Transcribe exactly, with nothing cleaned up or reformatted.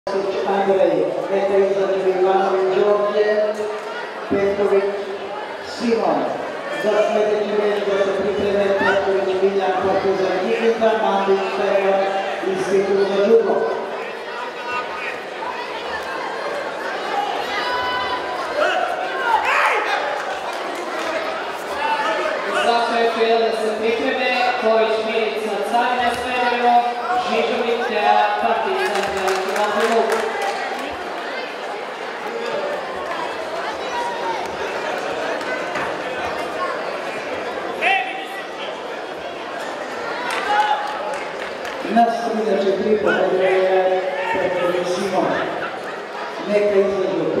Andrej, neka izađe Ivanović Đorđe, Petrović Simon. Za sledeći meč da se pripreme Petrović Miljan, Partizan Ivica, Mandić Stevan, Institut za judo. Zašto je da se pripreme, Kojić Milica, Carina Smederevo, Žižović, Partizan Veliki Valdeluk. Na trideset tri pobede je Petrović Simon. Neka izađu